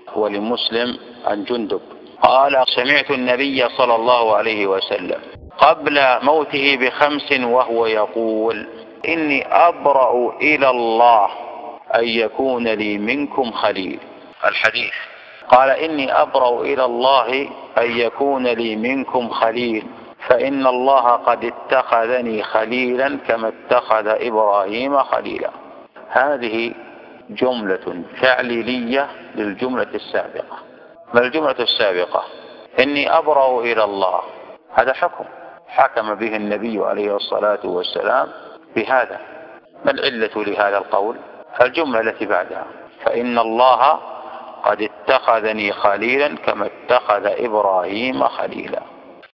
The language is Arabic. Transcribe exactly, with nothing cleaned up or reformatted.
ولمسلم عن جندب قال سمعت النبي صلى الله عليه وسلم قبل موته بخمس وهو يقول إني أبرأ إلى الله أن يكون لي منكم خليل. الحديث قال إني أبرأ إلى الله أن يكون لي منكم خليل فإن الله قد اتخذني خليلا كما اتخذ إبراهيم خليلا. هذه جملة تعليلية للجملة السابقة. ما الجملة السابقة؟ إني أبرأ إلى الله، هذا حكم حكم به النبي عليه الصلاة والسلام بهذا. ما العلة لهذا القول؟ الجملة التي بعدها فإن الله قد اتخذني خليلا كما اتخذ إبراهيم خليلا.